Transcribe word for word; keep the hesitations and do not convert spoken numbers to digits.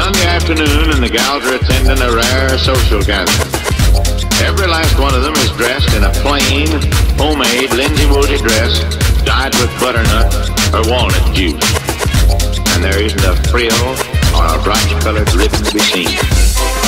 Sunday afternoon and the gals are attending a rare social gathering. Every last one of them is dressed in a plain, homemade, linsey-woolsey dress dyed with butternut or walnut juice. And there isn't a frill or a bright-colored ribbon to be seen.